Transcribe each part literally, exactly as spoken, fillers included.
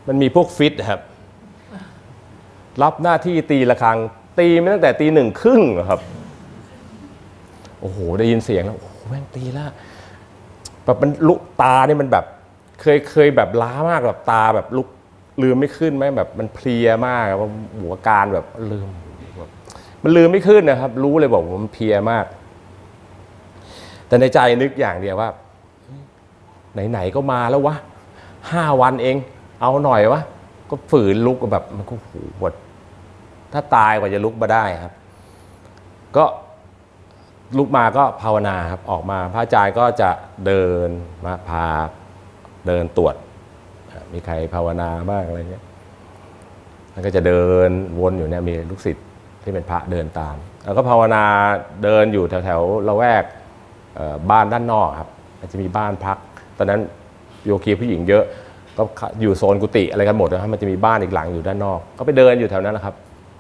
มันมีพวกฟิตครับรับหน้าที่ตีระฆังตีมาตั้งแต่ตีหนึ่งครึ่งครับโอ้โหได้ยินเสียงแล้วโอ้โหแม่งตีแล้วแบบมันลุกตาเนี่ยมันแบบเคยเคยแบบล้ามากแบบตาแบบลุกลืมไม่ขึ้นไหมแบบมันเพลียมากแบบหัวการแบบลืมมันลืมไม่ขึ้นนะครับรู้เลยบอกว่ามันเพลียมากแต่ในใจนึกอย่างเดียวว่าไหนๆก็มาแล้ววะห้าวันเองเอาหน่อยวะก็ฝืนลุกแบบมันก็หูปวดถ้าตายกว่าจะลุกมาได้ครับก็ลุกมาก็ภาวนาครับออกมาพระอาจารย์ก็จะเดินมาพาเดินตรวจมีใครภาวนาบ้างอะไรเงี้ยแล้วก็จะเดินวนอยู่เนี่ยมีลูกศิษย์ที่เป็นพระเดินตามแล้วก็ภาวนาเดินอยู่แถวๆละแวกบ้านด้านนอกครับจะมีบ้านพักตอนนั้นโยคีผู้หญิงเยอะก็อยู่โซนกุฏิอะไรกันหมดนะครับมันจะมีบ้านอีกหลังอยู่ด้านนอกก็ไปเดินอยู่แถวนั้นนะครับ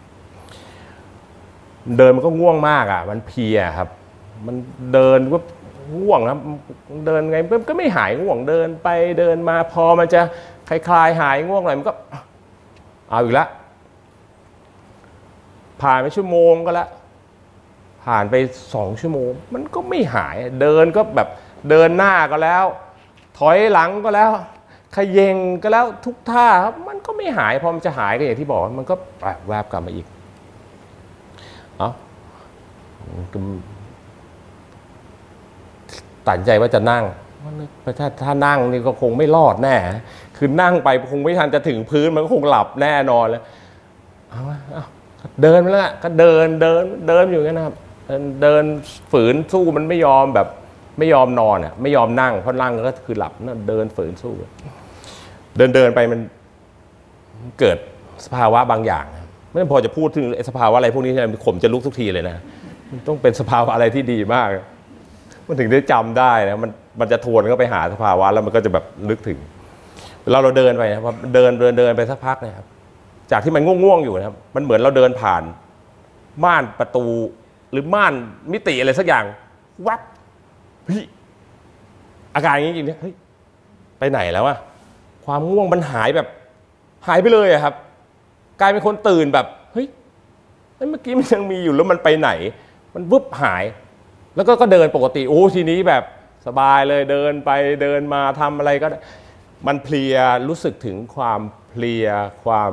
เดินมันก็ง่วงมากอ่ะมันเพลียครับมันเดินก็ง่วงนะเดินไงก็ไม่หายง่วงเดินไปเดินมาพอมันจะคลายๆหายง่วงหน่อยมันก็เอาอีกแล้วผ่านไปชั่วโมงก็แล้วผ่านไปสองชั่วโมงมันก็ไม่หายเดินก็แบบเดินหน้าก็แล้วถอยหลังก็แล้วขยเยงก็แล้วทุกท่าครับมันก็ไม่หายพอมันจะหายก็อย่างที่บอกมันก็แวบกลับมาอีกเอ้าตัดใจว่าจะนั่งถ้าถ้านั่งนี่ก็คงไม่รอดแน่คือนั่งไปคงไม่ทันจะถึงพื้นมันก็คงหลับแน่นอนเลยเอาเอาเดินไปแล้วก็เดินเดินเดินอยู่งั้นนะครับเดินฝืนสู้มันไม่ยอมแบบไม่ยอมนอนอ่ะไม่ยอมนั่งเพราะนั่งก็คือหลับนั่นเดินฝืนสู้เดินเดินไปมันเกิดสภาวะบางอย่างไม่พอจะพูดถึงสภาวะอะไรพวกนี้ใช่ไหมผมจะลุกทุกทีเลยนะมันต้องเป็นสภาวะอะไรที่ดีมากมันถึงได้จำได้นะมันมันจะทวนเข้าไปหาสภาวะแล้วมันก็จะแบบนึกถึงเราเราเดินไปนะพอเดินเดินเดินไปสักพักนะครับจากที่มันง่วงๆอยู่นะครับมันเหมือนเราเดินผ่านม่านประตูหรือม่านมิติอะไรสักอย่างวับเฮ้ยอาการอย่างนี้จริงเนี่ยเฮ้ยไปไหนแล้วอะความง่วงมันหายแบบหายไปเลยอะครับกลายเป็นคนตื่นแบบเฮ้ยเมื่อกี้มันยังมีอยู่แล้วมันไปไหนมันวึบหายแล้วก็ก็เดินปกติโอ้ทีนี้แบบสบายเลยเดินไปเดินมาทำอะไรก็มันเพลียรู้สึกถึงความเพลียความ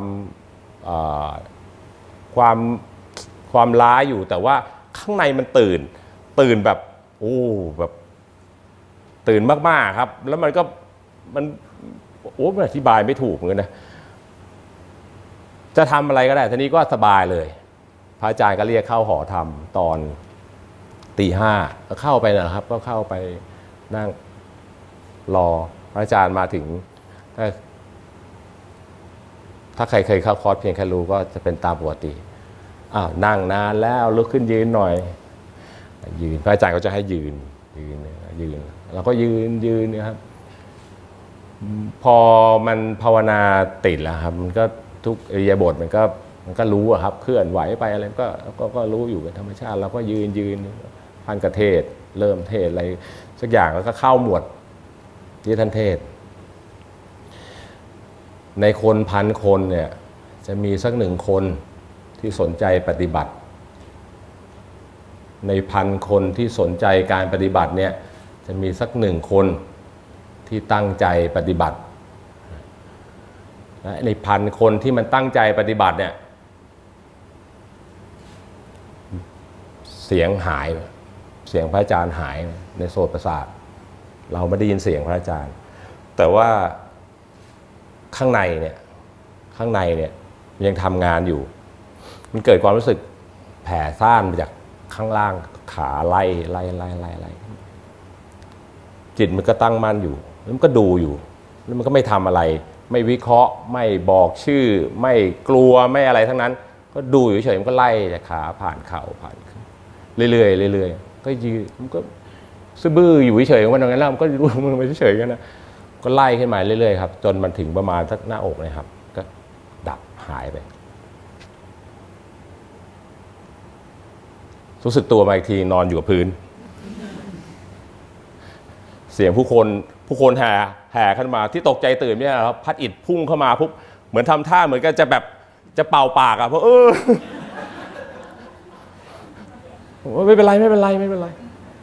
ความความล้าอยู่แต่ว่าข้างในมันตื่นตื่นแบบโอ้แบบตื่นมากๆครับแล้วมันก็มันโอ้มันอธิบายไม่ถูกเหมือนกันนะจะทำอะไรก็ได้ทีนี้ก็สบายเลยพระอาจารย์ก็เรียกเข้าหอธรรมตอนตีห้าก็เข้าไปนะครับก็เข้าไปนั่งรอพระอาจารย์มาถึงถ้าถ้าใครเคยเข้าคอร์สเพียงแค่รู้ก็จะเป็นตามปกติอ้าวนั่งนานแล้วลุกขึ้นยืนหน่อยยืนพระอาจารย์ก็จะให้ยืนยืนยืนเราก็ยืนยืนนะครับพอมันภาวนาติดแล้วครับมันก็ทุกอิริยาบถมันก็มันก็รู้อะครับเคลื่อนไหวไปอะไรก็ก็ก็รู้อยู่เป็นธรรมชาติเราก็ยืนยืนท่านกระเทศเริ่มเทศอะไรสักอย่างแล้วก็เข้าหมวดที่ท่านเทศในคนพันคนเนี่ยจะมีสักหนึ่งคนที่สนใจปฏิบัติในพันคนที่สนใจการปฏิบัติเนี่ยจะมีสักหนึ่งคนที่ตั้งใจปฏิบัติและในพันคนที่มันตั้งใจปฏิบัติเนี่ยเสียงหายเสียงพระอาจารย์หายในโสตประสาทเราไม่ได้ยินเสียงพระอาจารย์แต่ว่าข้างในเนี่ยข้างในเนี่ยยังทำงานอยู่มันเกิดความรู้สึกแผ่ซ่านมาจากข้างล่างขาไล่ไล่ไล่ไล่ไล่จิตมันก็ตั้งมั่นอยู่แล้วมันก็ดูอยู่แล้วมันก็ไม่ทำอะไรไม่วิเคราะห์ไม่บอกชื่อไม่กลัวไม่อะไรทั้งนั้นก็ดูอยู่เฉยมันก็ไล่จากขาผ่านเข่าผ่านเรื่อยๆเรื่อยๆก็ยืนมันก็ซื่อบื้ออยู่เฉยๆของมันตรงนั้นแล้วมันก็รู้มันไม่เฉยๆกันนะก็ไล่ขึ้นมาเรื่อยๆครับจนมันถึงประมาณสักหน้าอกเลยครับก็ดับหายไปรู้สึกตัวมาอีกทีนอนอยู่กับพื้นเสียงผู้คนผู้คนแห่แห่ขึ้นมาที่ตกใจตื่นเนี่ยครับพัดอิฐพุ่งเข้ามาปุ๊บเหมือนทำท่าเหมือนกันจะแบบจะเป่าปากอ่ะเพราะเออไม่เป็นไรไม่เป็นไรไม่เป็นไร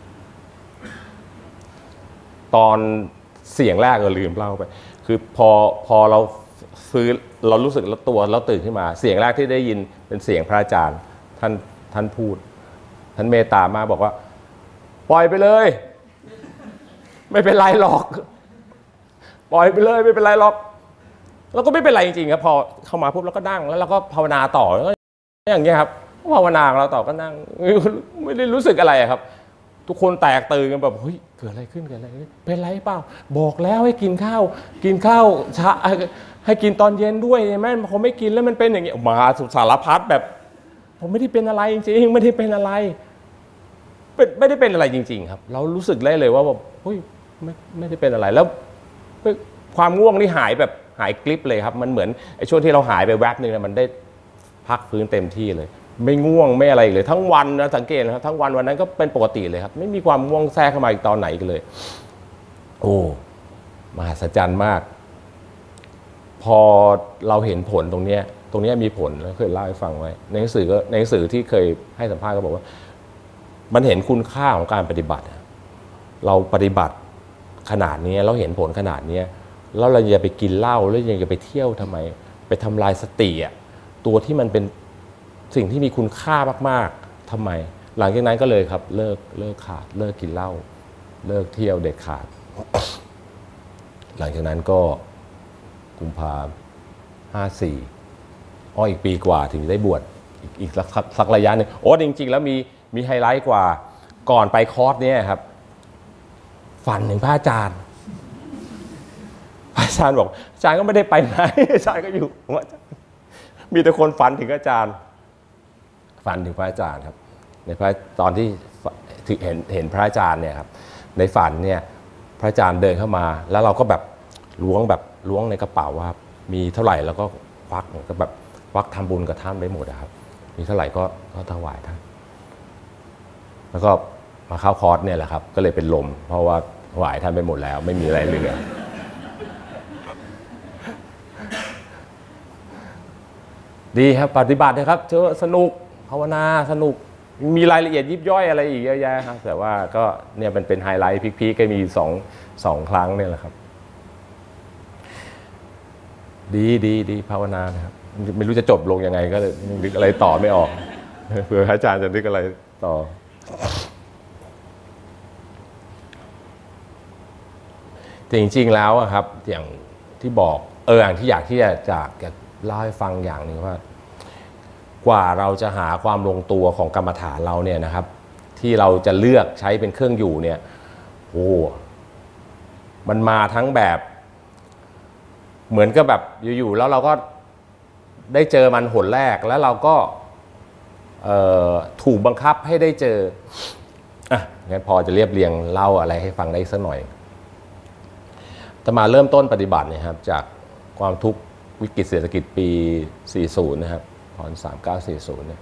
ตอนเสียงแรกเราลืมเล่าไปคือพอพอเราซื้อเรารู้สึกแล้วตัวเราตื่นขึ้นมาเสียงแรกที่ได้ยินเป็นเสียงพระอาจารย์ท่านท่านพูดท่านเมตตามากบอกว่าปล่อยไปเลยไม่เป็นไรหรอกปล่อยไปเลยไม่เป็นไรหรอกแล้วก็ไม่เป็นไรจริงๆครับพอเข้ามาปุ๊บเราก็นั่งแล้วเราก็ภาวนาต่อแล้วก็อย่างเงี้ยครับภาวนาเราต่อก็นั่งไม่ได้รู้สึกอะไรครับทุกคนแตกตื่นกันแบบเฮ้ยเกิดอะไรขึ้นเกิดอะไรขึ้นเป็นไรเปล่าบอกแล้วให้กินข้าวกินข้าวเช้าให้กินตอนเย็นด้วยแม่ผมไม่กินแล้วมันเป็นอย่างเงี้ยมาสารพัดแบบผมไม่ได้เป็นอะไรจริงๆไม่ได้เป็นอะไรเป็นไม่ได้เป็นอะไรจริงๆครับเรารู้สึกได้เลยว่าแบบเฮ้ยไม่ไม่ได้เป็นอะไรแล้วความง่วงนี่หายแบบหายกลิบเลยครับมันเหมือนไอ้ช่วงที่เราหายไปแวบนึงมันได้พักฟื้นเต็มที่เลยไม่ง่วงไม่อะไรเลยทั้งวันนะสังเกตนะครับทั้งวันวันนั้นก็เป็นปกติเลยครับไม่มีความง่วงแทรกเข้ามาอีกตอนไหนกันเลยโอ้มหัศจรรย์มากพอเราเห็นผลตรงนี้ตรงนี้มีผลแล้วเคยเล่าให้ฟังไว้ในหนังสือก็ในหนังสือที่เคยให้สัมภาษณ์ก็บอกว่ามันเห็นคุณค่าของการปฏิบัติเราปฏิบัติขนาดนี้เราเห็นผลขนาดนี้แล้วเราอย่าไปกินเหล้าแล้วยังจะไปเที่ยวทำไมไปทำลายสติอ่ะตัวที่มันเป็นสิ่งที่มีคุณค่ามากๆทำไมหลังจากนั้นก็เลยครับเลิกเลิกขาดเลิกกินเหล้าเลิกเที่ยวเด็ดขาด หลังจากนั้นก็กุมภาห้าสี่อ้ออีกปีกว่าถึงได้บวชอีกอีกสักระยะหนึ่งโอ้จริงๆแล้วมีมีไฮไลท์กว่าก่อนไปคอร์สเนี่ยครับฝันถึงพระอาจารย์พระอาจารย์บอกอาจารย์ก็ไม่ได้ไปไหนอาจารย์ก็อยู่มีแต่คนฝันถึงอาจารย์ฝันถึงพระอาจารย์ครับในพระตอนที่เห็นเห็นพระอาจารย์เนี่ยครับในฝันเนี่ยพระอาจารย์เดินเข้ามาแล้วเราก็แบบล้วงแบบล้วงในกระเป๋าว่ามีเท่าไหร่แล้วก็ควักก็แบบควักทำบุญกับท่านได้หมดครับมีเท่าไหร่ก็ก็ถวายท่านแล้วก็มาเข้าคอร์สเนี่ยแหละครับก็เลยเป็นลมเพราะว่าถวายท่านไปหมดแล้วไม่มีอะไรเหลือดีครับปฏิบัตินะครับเจอสนุกภาวนาสนุกมีรายละเอียดยิบย่อยอะไรอีกเยอะแยะครับแต่ว่าก็เนี่ยเป็นเป็นไฮไลท์พีคๆก็มีสองสองครั้งเนี่ยแหละครับดีดีดีภาวนานะครับไม่รู้จะจบลงยังไงก็เลยนึกอะไรต่อไม่ออกเผื่ออาจารย์จะนึกอะไรต่อแต่จริงๆแล้วครับอย่างที่บอกเอออย่างที่อยากที่จะจะเล่าให้ฟังอย่างหนึ่งว่ากว่าเราจะหาความลงตัวของกรรมฐานเราเนี่ยนะครับที่เราจะเลือกใช้เป็นเครื่องอยู่เนี่ยโอ้มันมาทั้งแบบเหมือนกับแบบอยู่ๆแล้วเราก็ได้เจอมันหนแรกแล้วเราก็ถูกบังคับให้ได้เจออ่ะงั้นพอจะเรียบเรียงเล่าอะไรให้ฟังได้สักหน่อยแต่มาเริ่มต้นปฏิบัติเนี่ยครับจากความทุกข์วิกฤตเศรษฐกิจปีสี่สิบนะครับตอนสามเก้าสี่สิบเนี่ย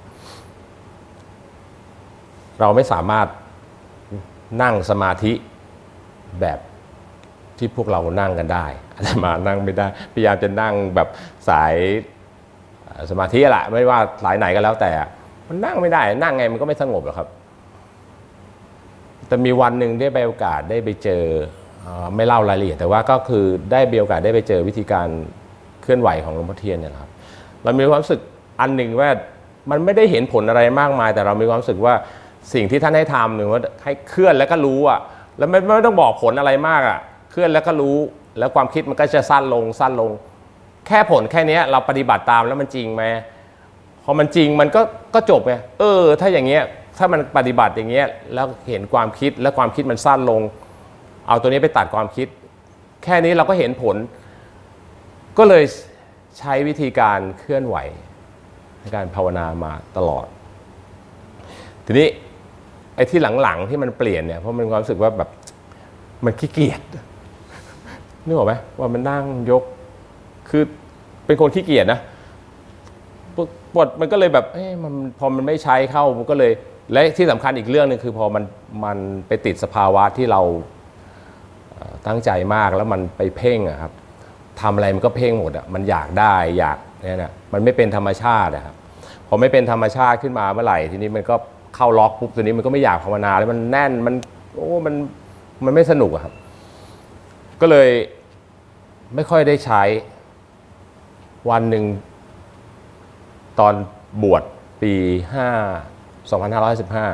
เราไม่สามารถนั่งสมาธิแบบที่พวกเรานั่งกันได้อาตมานั่งไม่ได้พยายามจะนั่งแบบสายสมาธิแหละไม่ว่าสายไหนก็แล้วแต่มันนั่งไม่ได้นั่งไงมันก็ไม่สงบหรอกครับแต่มีวันหนึ่งได้ไปโอกาสได้ไปเจอไม่เล่ารายละเอียดแต่ว่าก็คือได้มีโอกาสได้ไปเจอวิธีการเคลื่อนไหวของหลวงพ่อเทียนเนี่ยครับเรามีความรู้สึกอันหนึ่งว่ามันไม่ได้เห็นผลอะไรมากมายแต่เรามีความรู้สึกว่าสิ่งที่ท่านให้ทำหรือว่าให้เคลื่อนแล้วก็รู้อ่ะแล้วไม่ไม่ต้องบอกผลอะไรมากอ่ะเคลื่อนแล้วก็รู้แล้วความคิดมันก็จะสั้นลงสั้นลงแค่ผลแค่นี้เราปฏิบัติตามแล้วมันจริงไหมพอมันจริงมันก็ก็จบไงเออถ้าอย่างเงี้ยถ้ามันปฏิบัติอย่างเงี้ยแล้วเห็นความคิดแล้วความคิดมันสั้นลงเอาตัวนี้ไปตัดความคิดแค่นี้เราก็เห็นผลก็เลยใช้วิธีการเคลื่อนไหวในการภาวนามาตลอดทีนี้ไอ้ที่หลังๆที่มันเปลี่ยนเนี่ยเพราะมันความรู้สึกว่าแบบมันขี้เกียจนึกออกไหมว่ามันนั่งยกคือเป็นคนขี้เกียจนะปวดมันก็เลยแบบเอ้มันพอมันไม่ใช้เข้ามันก็เลยและที่สำคัญอีกเรื่องนึงคือพอมันมันไปติดสภาวะที่เราตั้งใจมากแล้วมันไปเพ่งอะครับทำอะไรมันก็เพ่งหมดอะมันอยากได้อยากเนี่ยนะมันไม่เป็นธรรมชาติอะครับพอไม่เป็นธรรมชาติขึ้นมาเมื่อไหร่ทีนี้มันก็เข้าล็อกปุ๊บตัวนี้มันก็ไม่อยากภาวนาแล้วมันแน่นมันโอ้มันมันไม่สนุกอะครับก็เลยไม่ค่อยได้ใช้วันหนึ่งตอนบวชปีห้าสองพันห้าร้อยสิบห้า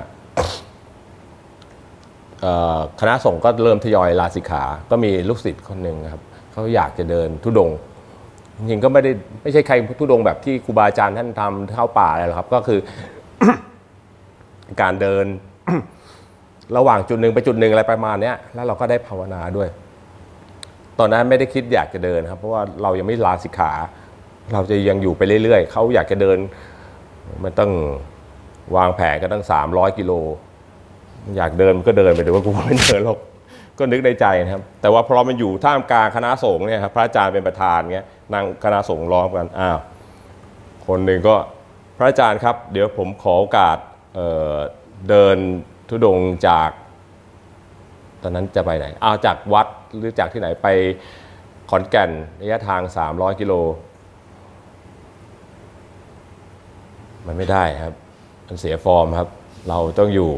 คณะสงฆ์ก็เริ่มทยอยลาสิกขาก็มีลูกศิษย์คนหนึ่งครับเขาอยากจะเดินธุดงค์จริงๆก็ไม่ได้ไม่ใช่ใครธุดงค์แบบที่ครูบาอาจารย์ท่านทำเข้าป่าอะไรหรอกครับก็คือ การเดิน ระหว่างจุดหนึ่งไปจุดหนึ่งอะไรประมาณนี้แล้วเราก็ได้ภาวนาด้วยตอนนั้นไม่ได้คิดอยากจะเดินครับเพราะว่าเรายังไม่ลาสิกขาเราจะยังอยู่ไปเรื่อยๆเขาอยากจะเดินมันต้องวางแผนก็ตั้งสามร้อยกิโลอยากเดินก็เดินไปแต่ว่ากูไม่เดินหรอกก็นึกในใจนะครับแต่ว่าพอมันอยู่ท่ามกลางคณะสงฆ์เนี่ยครับพระอาจารย์เป็นประธานเงี้ยนั่งคณะสงฆ์ล้อมกันอ้าวคนหนึ่งก็พระอาจารย์ครับเดี๋ยวผมขอโอกาส เ, เดินธุดงค์จากตอนนั้นจะไปไหนเอาจากวัดหรือจากที่ไหนไปขอนแก่นระยะทางสามร้อยกิโลมันไม่ได้ครับมันเสียฟอร์มครับเราต้องอยู่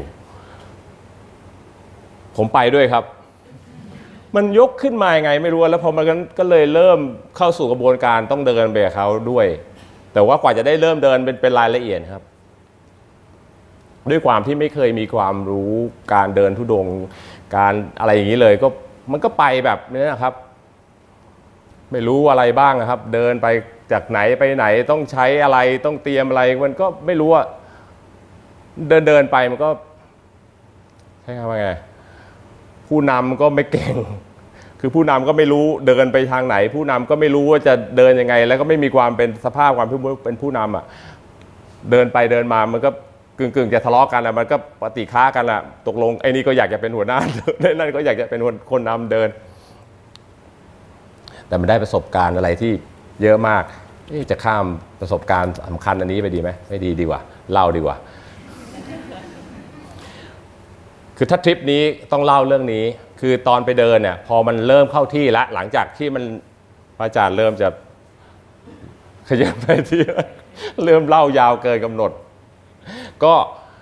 ผมไปด้วยครับมันยกขึ้นมายังไงไม่รู้แล้วพอมันก็เลยเริ่มเข้าสู่กระบวนการต้องเดินไปกับเขาด้วยแต่ว่ากว่าจะได้เริ่มเดินเป็นเป็นรายละเอียดครับด้วยความที่ไม่เคยมีความรู้การเดินธุดงค์การอะไรอย่างนี้เลยก็มันก็ไปแบบนี้นะครับไม่รู้อะไรบ้างครับเดินไปจากไหนไปไหนต้องใช้อะไรต้องเตรียมอะไรมันก็ไม่รู้ว่าเดินเดินไปมันก็ใช่ไหมไงผู้นำก็ไม่เก่งคือผู้นำก็ไม่รู้เดินไปทางไหนผู้นำก็ไม่รู้ว่าจะเดินยังไงแล้วก็ไม่มีความเป็นสภาพความเป็นผู้นำอ่ะเดินไปเดินมามันก็กึ่งๆจะทะเลาะกันแล้วมันก็ปฏิฆากันอ่ะตกลงไอ้นี่ก็อยากจะเป็นหัวหน้านั่นก็อยากจะเป็นคนนำเดินแต่มันได้ประสบการณ์อะไรที่เยอะมากจะข้ามประสบการณ์สำคัญอันนี้ไปดีไหมไม่ดีดีกว่าเล่าดีกว่าคือถ้าทริปนี้ต้องเล่าเรื่องนี้คือตอนไปเดินเนี่ยพอมันเริ่มเข้าที่แล้วหลังจากที่มันพระอาจารย์เริ่มจะขยับไปที่เริ่มเล่ายาวเกินกำหนดก็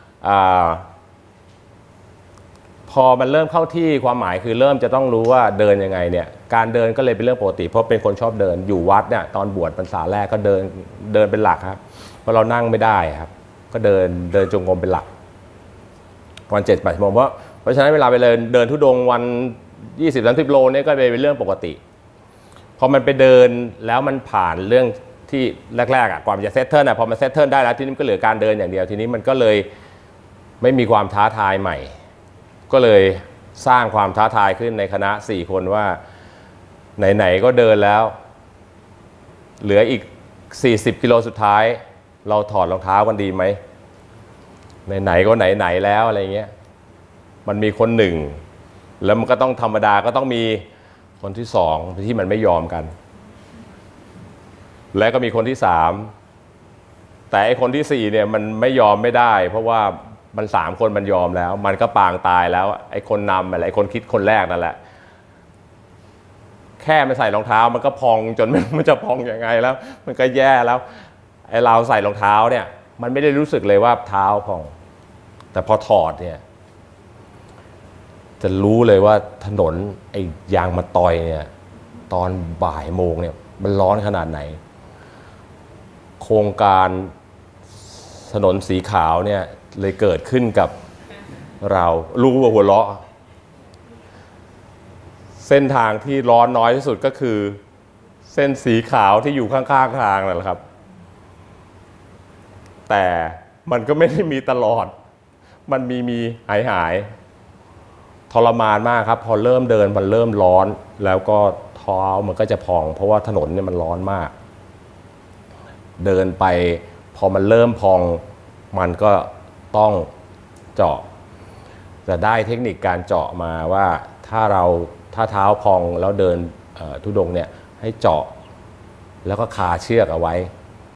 พอมันเริ่มเข้าที่ความหมายคือเริ่มจะต้องรู้ว่าเดินยังไงเนี่ยการเดินก็เลยเป็นเรื่องปกติเพราะเป็นคนชอบเดินอยู่วัดเนี่ยตอนบวชพรรษาแรกก็เดินเดินเป็นหลักครับเพราะเรานั่งไม่ได้ครับก็เดินเดินจงกรมเป็นหลักวันเจ็ดแปดชั่วโมงเพราะเพราะฉะนั้นเวลาไปเดินเดินธุดงค์วันยี่สิบ สามสิบโลเนี่ยก็เป็นเรื่องปกติพอมันไปเดินแล้วมันผ่านเรื่องที่แรกๆอ่ะก่อนมันจะเซตเทิลอ่ะพอมันเซตเทิลได้แล้วทีนี้มันก็เหลือการเดินอย่างเดียวทีนี้มันก็เลยไม่มีความท้าทายใหม่ก็เลยสร้างความท้าทายขึ้นในคณะสี่คนว่าไหนๆก็เดินแล้วเหลืออีกสี่สิบกิโลสุดท้ายเราถอดรองเท้ากันดีไหมไหนๆก็ไหนๆแล้วอะไรเงี้ยมันมีคนหนึ่งแล้วมันก็ต้องธรรมดาก็ต้องมีคนที่สองที่มันไม่ยอมกันและก็มีคนที่สามแต่ไอ้คนที่สี่เนี่ยมันไม่ยอมไม่ได้เพราะว่ามันสามคนมันยอมแล้วมันก็ปางตายแล้วไอ้คนนำอะไรไอ้คนคิดคนแรกนั่นแหละแค่ไม่ใส่รองเท้ามันก็พองจนมันจะพองยังไงแล้วมันก็แย่แล้วไอ้เราใส่รองเท้าเนี่ยมันไม่ได้รู้สึกเลยว่าเท้าพองแต่พอถอดเนี่ยจะรู้เลยว่าถนนไอ้ยางมะตอยเนี่ยตอนบ่ายโมงเนี่ยมันร้อนขนาดไหนโครงการถนนสีขาวเนี่ยเลยเกิดขึ้นกับเรารู้ว่าหัวเราะเส้นทางที่ร้อนน้อยที่สุดก็คือเส้นสีขาวที่อยู่ข้างๆทางนั่นแหละครับแต่มันก็ไม่ได้มีตลอดมันมีมีหายหายทรมานมากครับพอเริ่มเดินมันเริ่มร้อนแล้วก็เท้ามันก็จะพองเพราะว่าถนนเนี่ยมันร้อนมากเดินไปพอมันเริ่มพองมันก็ต้องเจาะจะได้เทคนิคการเจาะมาว่าถ้าเราถ้าเท้าพองแล้วเดินธุดงค์เนี่ยให้เจาะแล้วก็คาเชือกเอาไว้